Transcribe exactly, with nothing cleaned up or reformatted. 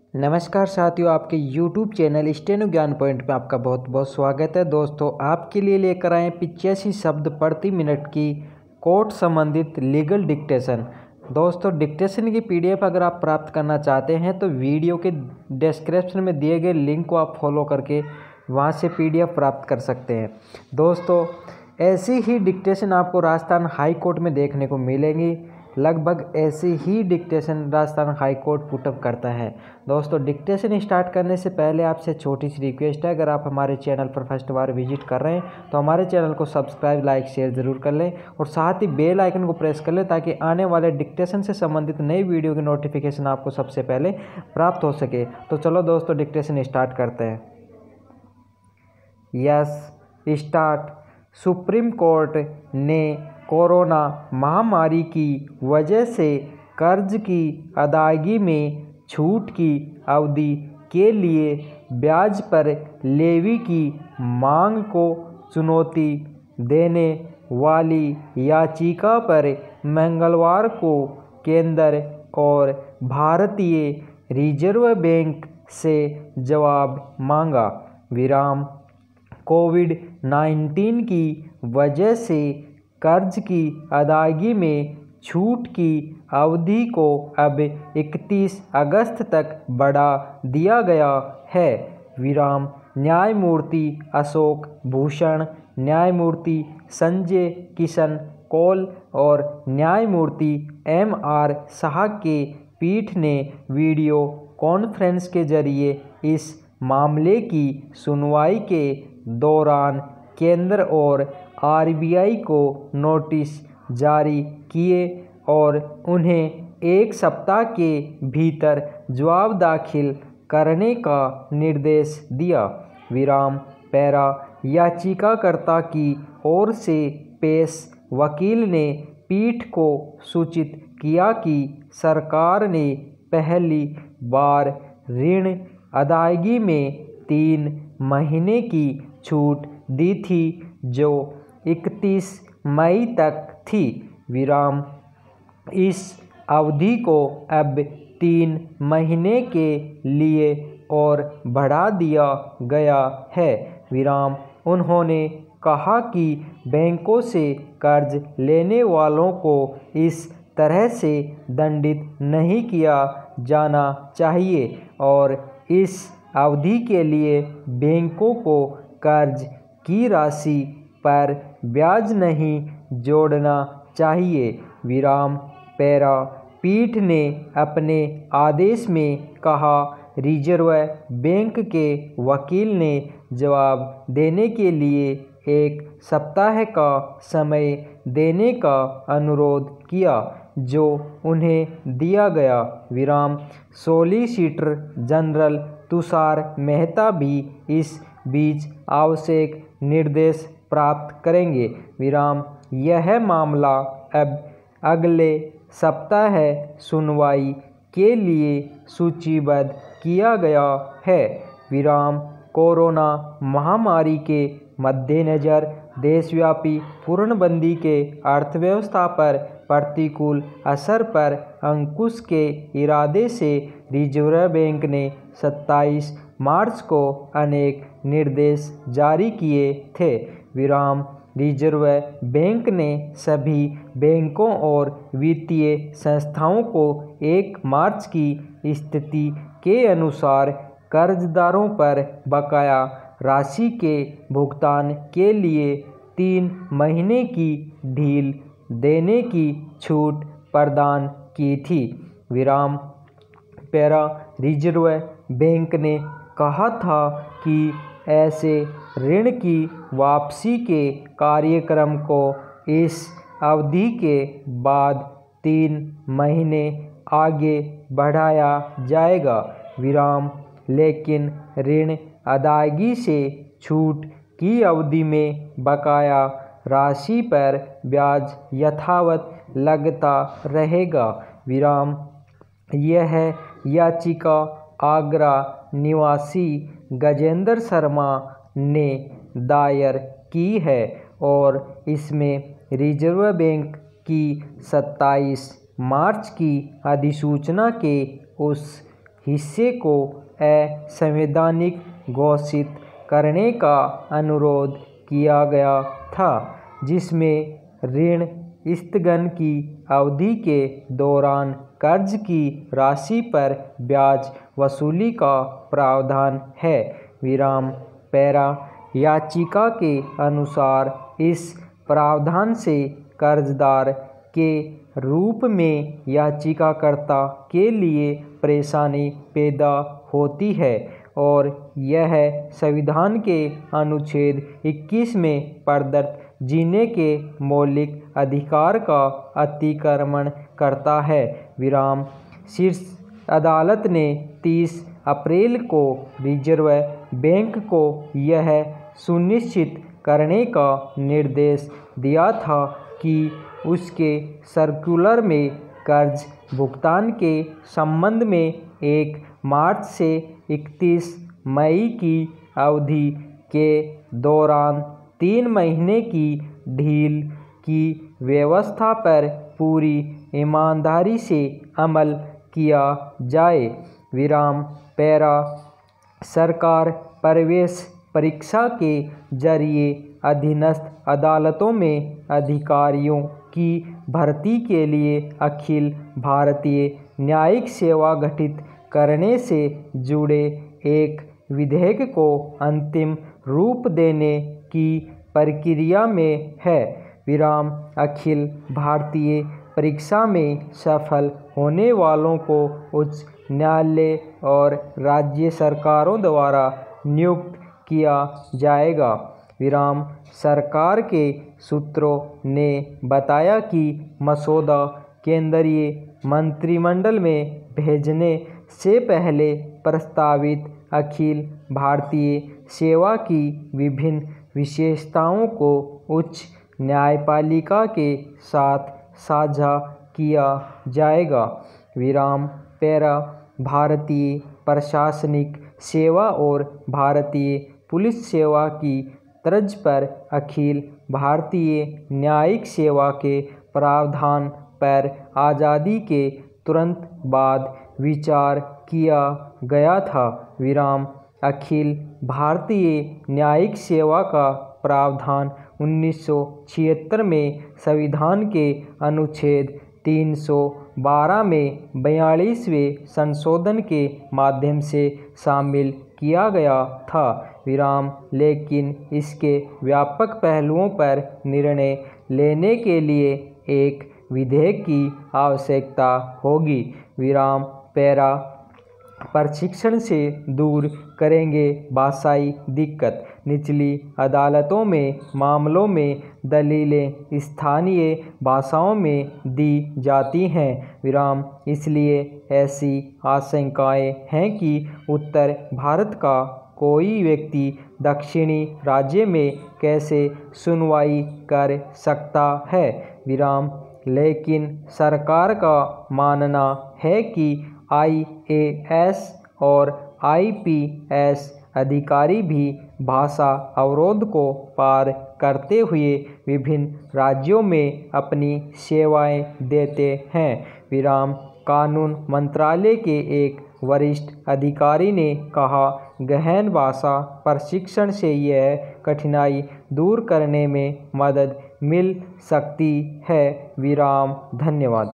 नमस्कार साथियों, आपके YouTube channel steno Gyan point में आपका बहुत बहुत स्वागत है। दोस्तों, आपके लिए लेकर आए पिचासी शब्द प्रति मिनट की कोर्ट संबंधित लीगल डिक्टेशन। दोस्तों, डिक्टेशन की पीडीएफ अगर आप प्राप्त करना चाहते हैं तो वीडियो के डिस्क्रिप्शन में दिए गए लिंक को आप फॉलो करके वहां से पीडीएफ प्राप्त कर सकते हैं। दोस्तों, ऐसी ही डिक्टेशन आपको राजस्थान हाई कोर्ट में देखने को मिलेंगी। लगभग ऐसी ही dictation Rajasthan high court put up करता है। दोस्तों, डिक्टेशन स्टार्ट करने से पहले आपसे छोटी सी रिक्वेस्ट है, अगर आप हमारे चैनल पर फर्स्ट बार विजिट कर रहे हैं तो हमारे चैनल को सब्सक्राइब, लाइक, शेयर ज़रूर कर लें और साथ ही बेल आइकन को प्रेस कर लें ताकि आने वाले डिक्टेशन से संबंधित नई वीडियो की नोटिफिकेशन आपको सबसे पहले प्राप्त हो सके। तो चलो दोस्तों, डिक्टेशन स्टार्ट करते हैं। Yes, start. सुप्रीम कोर्ट ने कोरोना महामारी की वजह से कर्ज की अदायगी में छूट की अवधि के लिए ब्याज पर लेवी की मांग को चुनौती देने वाली याचिका पर मंगलवार को केंद्र और भारतीय रिजर्व बैंक से जवाब मांगा। विराम। कोविड नाइन्टीन की वजह से कर्ज की अदायगी में छूट की अवधि को अब इकतीस अगस्त तक बढ़ा दिया गया है। विराम। न्यायमूर्ति अशोक भूषण, न्यायमूर्ति संजय किशन कौल और न्यायमूर्ति एम आर शाह के पीठ ने वीडियो कॉन्फ्रेंस के जरिए इस मामले की सुनवाई के दौरान केंद्र और आर बी आई को नोटिस जारी किए और उन्हें एक सप्ताह के भीतर जवाब दाखिल करने का निर्देश दिया। विराम। पैरा। याचिकाकर्ता की ओर से पेश वकील ने पीठ को सूचित किया कि सरकार ने पहली बार ऋण अदायगी में तीन महीने की छूट दी थी जो इकतीस मई तक थी। विराम। इस अवधि को अब तीन महीने के लिए और बढ़ा दिया गया है। विराम। उन्होंने कहा कि बैंकों से कर्ज लेने वालों को इस तरह से दंडित नहीं किया जाना चाहिए और इस अवधि के लिए बैंकों को कर्ज की राशि पर ब्याज नहीं जोड़ना चाहिए। विराम। पैरा। पीठ ने अपने आदेश में कहा, रिजर्व बैंक के वकील ने जवाब देने के लिए एक सप्ताह का समय देने का अनुरोध किया जो उन्हें दिया गया। विराम। सॉलिसिटर जनरल तुषार मेहता भी इस बीच आवश्यक निर्देश प्राप्त करेंगे। विराम। यह मामला अब अगले सप्ताह सुनवाई के लिए सूचीबद्ध किया गया है। विराम। कोरोना महामारी के मद्देनज़र देशव्यापी पूर्णबंदी के अर्थव्यवस्था पर प्रतिकूल असर पर अंकुश के इरादे से रिजर्व बैंक ने सत्ताईस मार्च को अनेक निर्देश जारी किए थे। विराम। रिजर्व बैंक ने सभी बैंकों और वित्तीय संस्थाओं को एक मार्च की स्थिति के अनुसार कर्जदारों पर बकाया राशि के भुगतान के लिए तीन महीने की ढील देने की छूट प्रदान की थी। विराम। पैरा। रिजर्व बैंक ने कहा था कि ऐसे ऋण की वापसी के कार्यक्रम को इस अवधि के बाद तीन महीने आगे बढ़ाया जाएगा। विराम। लेकिन ऋण अदायगी से छूट की अवधि में बकाया राशि पर ब्याज यथावत लगता रहेगा। विराम। यह याचिका आगरा निवासी गजेंद्र शर्मा ने दायर की है और इसमें रिजर्व बैंक की सत्ताईस मार्च की अधिसूचना के उस हिस्से को असंवैधानिक घोषित करने का अनुरोध किया गया था, जिसमें ऋण स्थगन की अवधि के दौरान कर्ज की राशि पर ब्याज वसूली का प्रावधान है। विराम पैरा याचिका के अनुसार इस प्रावधान से कर्जदार के रूप में याचिकाकर्ता के लिए परेशानी पैदा होती है और यह संविधान के अनुच्छेद इक्कीस में प्रदत्त जीने के मौलिक अधिकार का अतिक्रमण करता है। विराम शीर्ष अदालत ने तीस अप्रैल को रिजर्व बैंक को यह सुनिश्चित करने का निर्देश दिया था कि उसके सर्कुलर में कर्ज भुगतान के संबंध में एक मार्च से इकतीस मई की अवधि के दौरान तीन महीने की ढील की व्यवस्था पर पूरी ईमानदारी से अमल किया जाए। विराम पैरा सरकार प्रवेश परीक्षा के जरिए अधीनस्थ अदालतों में अधिकारियों की भर्ती के लिए अखिल भारतीय न्यायिक सेवा गठित करने से जुड़े एक विधेयक को अंतिम रूप देने की प्रक्रिया में है। विराम अखिल भारतीय परीक्षा में सफल होने वालों को उच्च न्यायालय और राज्य सरकारों द्वारा नियुक्त किया जाएगा। विराम सरकार के सूत्रों ने बताया कि मसौदा केंद्रीय मंत्रिमंडल में भेजने से पहले प्रस्तावित अखिल भारतीय सेवा की विभिन्न विशेषताओं को उच्च न्यायपालिका के साथ साझा किया जाएगा। विराम पैरा भारतीय प्रशासनिक सेवा और भारतीय पुलिस सेवा की तर्ज पर अखिल भारतीय न्यायिक सेवा के प्रावधान पर आज़ादी के तुरंत बाद विचार किया गया था। विराम अखिल भारतीय न्यायिक सेवा का प्रावधान उन्नीस सौ छिहत्तर में संविधान के अनुच्छेद तीन सौ बारह में बयालीसवें संशोधन के माध्यम से शामिल किया गया था। विराम लेकिन इसके व्यापक पहलुओं पर निर्णय लेने के लिए एक विधेयक की आवश्यकता होगी। विराम पैरा प्रशिक्षण से दूर करेंगे भाषाई दिक्कत। निचली अदालतों में मामलों में दलीलें स्थानीय भाषाओं में दी जाती हैं। विराम इसलिए ऐसी आशंकाएं हैं कि उत्तर भारत का कोई व्यक्ति दक्षिणी राज्य में कैसे सुनवाई कर सकता है। विराम लेकिन सरकार का मानना है कि आई ए एस और आई पी एस अधिकारी भी भाषा अवरोध को पार करते हुए विभिन्न राज्यों में अपनी सेवाएं देते हैं। विराम कानून मंत्रालय के एक वरिष्ठ अधिकारी ने कहा, गहन भाषा प्रशिक्षण से यह कठिनाई दूर करने में मदद मिल सकती है। विराम धन्यवाद।